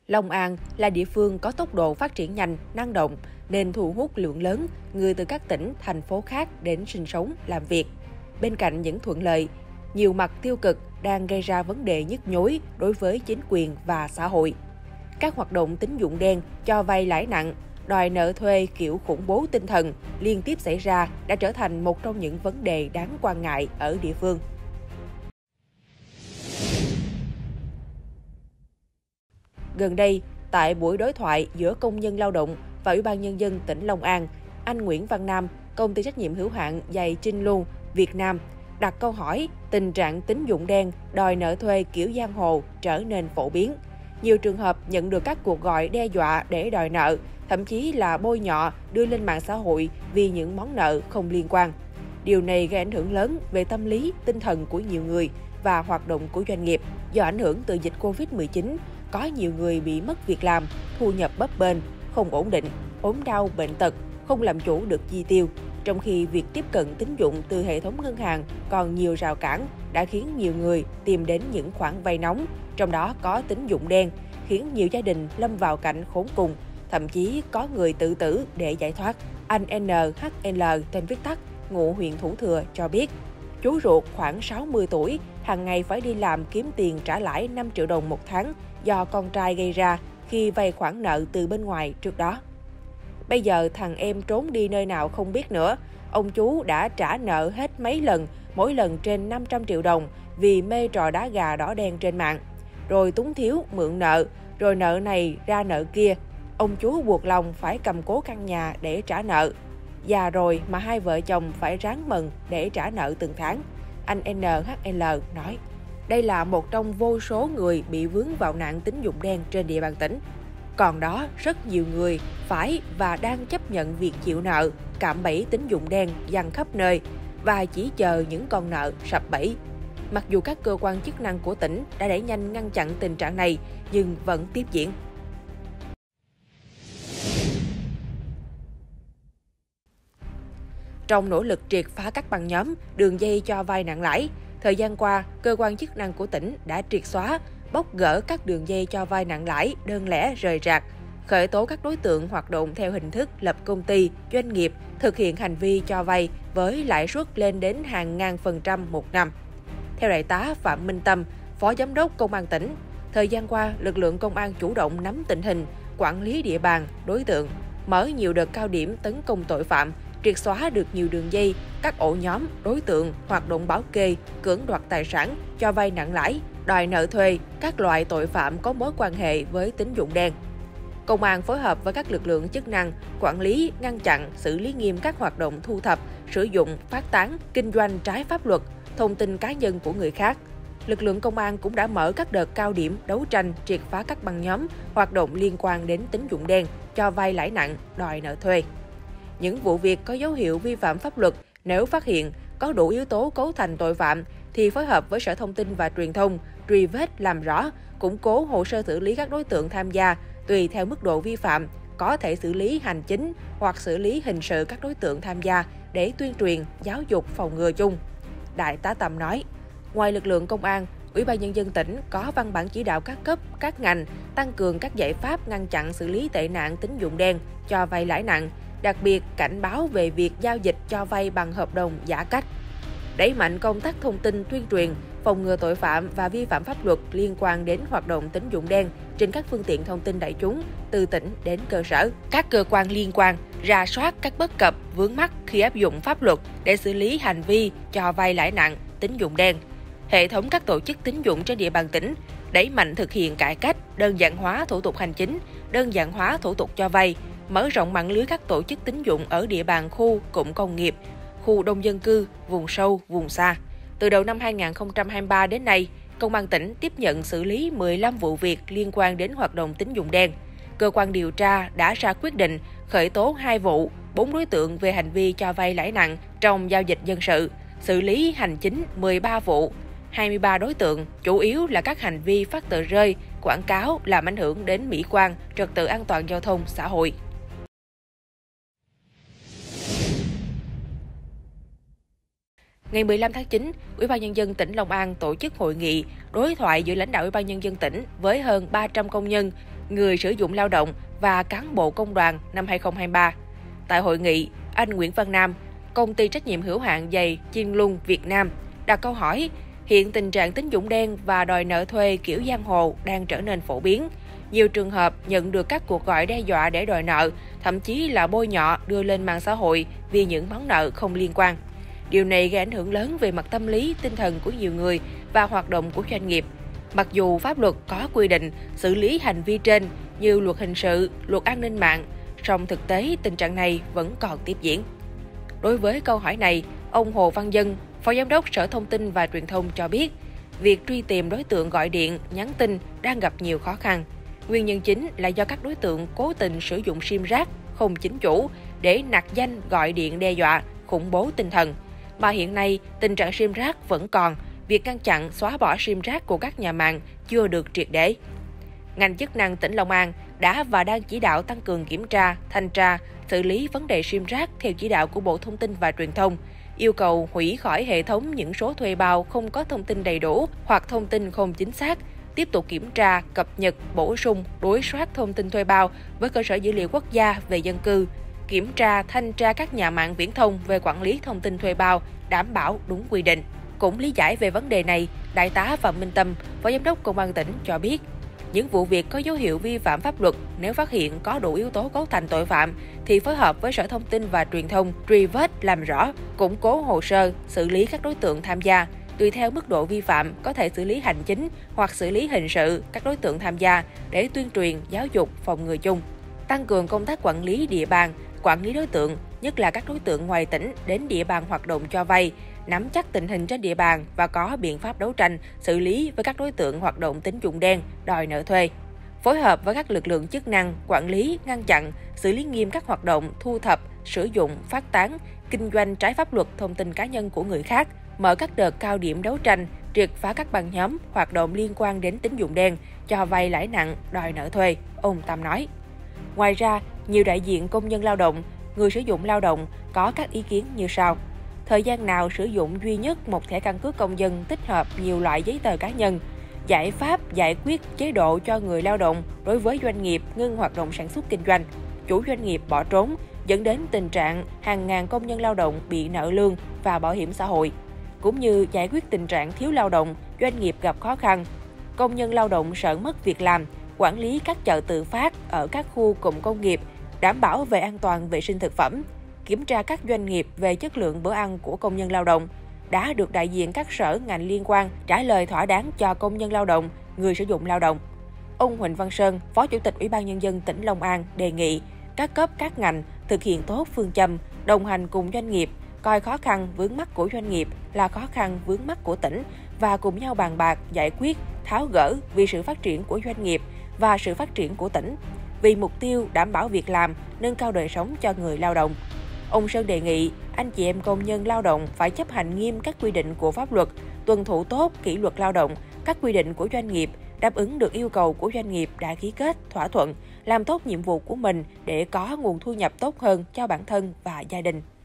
Long An là địa phương có tốc độ phát triển nhanh, năng động nên thu hút lượng lớn người từ các tỉnh, thành phố khác đến sinh sống, làm việc. Bên cạnh những thuận lợi, nhiều mặt tiêu cực đang gây ra vấn đề nhức nhối đối với chính quyền và xã hội. Các hoạt động tín dụng đen, cho vay lãi nặng, đòi nợ thuê kiểu khủng bố tinh thần liên tiếp xảy ra đã trở thành một trong những vấn đề đáng quan ngại ở địa phương. Gần đây, tại buổi đối thoại giữa công nhân lao động và Ủy ban Nhân dân tỉnh Long An, anh Nguyễn Văn Nam, công ty trách nhiệm hữu hạn giày Trinh Lu, Việt Nam, đặt câu hỏi tình trạng tín dụng đen, đòi nợ thuê kiểu giang hồ trở nên phổ biến. Nhiều trường hợp nhận được các cuộc gọi đe dọa để đòi nợ, thậm chí là bôi nhọ đưa lên mạng xã hội vì những món nợ không liên quan. Điều này gây ảnh hưởng lớn về tâm lý, tinh thần của nhiều người và hoạt động của doanh nghiệp. Do ảnh hưởng từ dịch Covid-19, có nhiều người bị mất việc làm, thu nhập bấp bênh, không ổn định, ốm đau, bệnh tật, không làm chủ được chi tiêu. Trong khi việc tiếp cận tín dụng từ hệ thống ngân hàng còn nhiều rào cản đã khiến nhiều người tìm đến những khoản vay nóng, trong đó có tín dụng đen, khiến nhiều gia đình lâm vào cảnh khốn cùng, thậm chí có người tự tử để giải thoát. Anh NHL, tên viết tắt, ngụ huyện Thủ Thừa cho biết, chú ruột khoảng 60 tuổi, hàng ngày phải đi làm kiếm tiền trả lãi 5 triệu đồng một tháng do con trai gây ra khi vay khoản nợ từ bên ngoài trước đó. Bây giờ thằng em trốn đi nơi nào không biết nữa. Ông chú đã trả nợ hết mấy lần, mỗi lần trên 500 triệu đồng vì mê trò đá gà đỏ đen trên mạng. Rồi túng thiếu, mượn nợ, rồi nợ này ra nợ kia. Ông chú buộc lòng phải cầm cố căn nhà để trả nợ. Già rồi mà hai vợ chồng phải ráng mần để trả nợ từng tháng. Anh NHL nói, đây là một trong vô số người bị vướng vào nạn tín dụng đen trên địa bàn tỉnh. Còn đó, rất nhiều người phải và đang chấp nhận việc chịu nợ, cạm bẫy tín dụng đen giăng khắp nơi và chỉ chờ những con nợ sập bẫy. Mặc dù các cơ quan chức năng của tỉnh đã đẩy nhanh ngăn chặn tình trạng này, nhưng vẫn tiếp diễn. Trong nỗ lực triệt phá các băng nhóm, đường dây cho vay nặng lãi, thời gian qua, cơ quan chức năng của tỉnh đã triệt xóa, bóc gỡ các đường dây cho vay nặng lãi, đơn lẻ rời rạc, khởi tố các đối tượng hoạt động theo hình thức lập công ty, doanh nghiệp, thực hiện hành vi cho vay với lãi suất lên đến hàng ngàn % một năm. Theo Đại tá Phạm Minh Tâm, Phó Giám đốc Công an tỉnh, thời gian qua, lực lượng công an chủ động nắm tình hình, quản lý địa bàn, đối tượng, mở nhiều đợt cao điểm tấn công tội phạm, triệt xóa được nhiều đường dây, các ổ nhóm, đối tượng, hoạt động bảo kê, cưỡng đoạt tài sản, cho vay nặng lãi, đòi nợ thuê, các loại tội phạm có mối quan hệ với tín dụng đen. Công an phối hợp với các lực lượng chức năng, quản lý, ngăn chặn, xử lý nghiêm các hoạt động thu thập, sử dụng, phát tán, kinh doanh trái pháp luật, thông tin cá nhân của người khác. Lực lượng công an cũng đã mở các đợt cao điểm đấu tranh, triệt phá các băng nhóm, hoạt động liên quan đến tín dụng đen, cho vay lãi nặng, đòi nợ thuê. Những vụ việc có dấu hiệu vi phạm pháp luật, nếu phát hiện có đủ yếu tố cấu thành tội phạm thì phối hợp với Sở Thông tin và Truyền thông, truy vết làm rõ, củng cố hồ sơ xử lý các đối tượng tham gia, tùy theo mức độ vi phạm, có thể xử lý hành chính hoặc xử lý hình sự các đối tượng tham gia để tuyên truyền, giáo dục phòng ngừa chung. Đại tá Tâm nói, ngoài lực lượng công an, Ủy ban Nhân dân tỉnh có văn bản chỉ đạo các cấp, các ngành tăng cường các giải pháp ngăn chặn xử lý tệ nạn tín dụng đen, cho vay lãi nặng, đặc biệt cảnh báo về việc giao dịch cho vay bằng hợp đồng giả cách. Đẩy mạnh công tác thông tin tuyên truyền, phòng ngừa tội phạm và vi phạm pháp luật liên quan đến hoạt động tín dụng đen trên các phương tiện thông tin đại chúng từ tỉnh đến cơ sở. Các cơ quan liên quan rà soát các bất cập, vướng mắc khi áp dụng pháp luật để xử lý hành vi cho vay lãi nặng, tín dụng đen. Hệ thống các tổ chức tín dụng trên địa bàn tỉnh đẩy mạnh thực hiện cải cách, đơn giản hóa thủ tục hành chính, đơn giản hóa thủ tục cho vay, mở rộng mạng lưới các tổ chức tín dụng ở địa bàn khu, cụm công nghiệp, khu đông dân cư, vùng sâu, vùng xa. Từ đầu năm 2023 đến nay, Công an tỉnh tiếp nhận xử lý 15 vụ việc liên quan đến hoạt động tín dụng đen. Cơ quan điều tra đã ra quyết định khởi tố 2 vụ, 4 đối tượng về hành vi cho vay lãi nặng trong giao dịch dân sự, xử lý hành chính 13 vụ, 23 đối tượng, chủ yếu là các hành vi phát tờ rơi, quảng cáo làm ảnh hưởng đến mỹ quan, trật tự an toàn giao thông xã hội. Ngày 15 tháng 9, Ủy ban Nhân dân tỉnh Long An tổ chức hội nghị đối thoại giữa lãnh đạo Ủy ban Nhân dân tỉnh với hơn 300 công nhân, người sử dụng lao động và cán bộ công đoàn năm 2023. Tại hội nghị, anh Nguyễn Văn Nam, công ty trách nhiệm hữu hạn giày Chiên Lung Việt Nam, đặt câu hỏi hiện tình trạng tín dụng đen và đòi nợ thuê kiểu giang hồ đang trở nên phổ biến. Nhiều trường hợp nhận được các cuộc gọi đe dọa để đòi nợ, thậm chí là bôi nhọ đưa lên mạng xã hội vì những món nợ không liên quan. Điều này gây ảnh hưởng lớn về mặt tâm lý, tinh thần của nhiều người và hoạt động của doanh nghiệp. Mặc dù pháp luật có quy định xử lý hành vi trên như luật hình sự, luật an ninh mạng, song thực tế tình trạng này vẫn còn tiếp diễn. Đối với câu hỏi này, ông Hồ Văn Dân, Phó Giám đốc Sở Thông tin và Truyền thông cho biết, việc truy tìm đối tượng gọi điện, nhắn tin đang gặp nhiều khó khăn. Nguyên nhân chính là do các đối tượng cố tình sử dụng sim rác không chính chủ để nặc danh gọi điện đe dọa, khủng bố tinh thần. Mà hiện nay, tình trạng sim rác vẫn còn, việc ngăn chặn, xóa bỏ sim rác của các nhà mạng chưa được triệt để. Ngành chức năng tỉnh Long An đã và đang chỉ đạo tăng cường kiểm tra, thanh tra, xử lý vấn đề sim rác theo chỉ đạo của Bộ Thông tin và Truyền thông, yêu cầu hủy khỏi hệ thống những số thuê bao không có thông tin đầy đủ hoặc thông tin không chính xác, tiếp tục kiểm tra, cập nhật, bổ sung, đối soát thông tin thuê bao với cơ sở dữ liệu quốc gia về dân cư, kiểm tra, thanh tra các nhà mạng viễn thông về quản lý thông tin thuê bao, đảm bảo đúng quy định. Cũng lý giải về vấn đề này, Đại tá Phạm Minh Tâm, Phó Giám đốc Công an tỉnh cho biết, những vụ việc có dấu hiệu vi phạm pháp luật nếu phát hiện có đủ yếu tố cấu thành tội phạm thì phối hợp với Sở Thông tin và Truyền thông truy vết làm rõ, củng cố hồ sơ, xử lý các đối tượng tham gia. Tùy theo mức độ vi phạm, có thể xử lý hành chính hoặc xử lý hình sự các đối tượng tham gia để tuyên truyền, giáo dục, phòng ngừa chung. Tăng cường công tác quản lý địa bàn, quản lý đối tượng, nhất là các đối tượng ngoài tỉnh đến địa bàn hoạt động cho vay, nắm chắc tình hình trên địa bàn và có biện pháp đấu tranh, xử lý với các đối tượng hoạt động tín dụng đen, đòi nợ thuê. Phối hợp với các lực lượng chức năng, quản lý, ngăn chặn, xử lý nghiêm các hoạt động thu thập, sử dụng, phát tán, kinh doanh trái pháp luật thông tin cá nhân của người khác, mở các đợt cao điểm đấu tranh, triệt phá các băng nhóm, hoạt động liên quan đến tín dụng đen, cho vay lãi nặng, đòi nợ thuê, ông Tâm nói. Ngoài ra, nhiều đại diện công nhân lao động, người sử dụng lao động có các ý kiến như sau. Thời gian nào sử dụng duy nhất một thẻ căn cước công dân tích hợp nhiều loại giấy tờ cá nhân? Giải pháp giải quyết chế độ cho người lao động đối với doanh nghiệp ngưng hoạt động sản xuất kinh doanh, chủ doanh nghiệp bỏ trốn, dẫn đến tình trạng hàng ngàn công nhân lao động bị nợ lương và bảo hiểm xã hội, cũng như giải quyết tình trạng thiếu lao động, doanh nghiệp gặp khó khăn, công nhân lao động sợ mất việc làm, quản lý các chợ tự phát ở các khu cụm công nghiệp, đảm bảo về an toàn vệ sinh thực phẩm, kiểm tra các doanh nghiệp về chất lượng bữa ăn của công nhân lao động, đã được đại diện các sở ngành liên quan trả lời thỏa đáng cho công nhân lao động, người sử dụng lao động. Ông Huỳnh Văn Sơn, Phó Chủ tịch Ủy ban Nhân dân tỉnh Long An đề nghị các cấp các ngành thực hiện tốt phương châm đồng hành cùng doanh nghiệp, coi khó khăn vướng mắc của doanh nghiệp là khó khăn vướng mắc của tỉnh và cùng nhau bàn bạc, giải quyết, tháo gỡ vì sự phát triển của doanh nghiệp và sự phát triển của tỉnh, vì mục tiêu đảm bảo việc làm, nâng cao đời sống cho người lao động. Ông Sơn đề nghị anh chị em công nhân lao động phải chấp hành nghiêm các quy định của pháp luật, tuân thủ tốt kỷ luật lao động, các quy định của doanh nghiệp, đáp ứng được yêu cầu của doanh nghiệp đã ký kết, thỏa thuận, làm tốt nhiệm vụ của mình để có nguồn thu nhập tốt hơn cho bản thân và gia đình.